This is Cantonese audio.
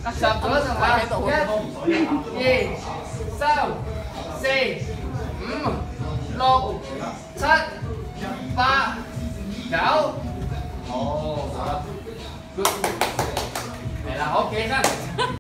10左右啦，1、2、3、4、5、6、7、8、9。好，好啦，good。係啦，好企起身。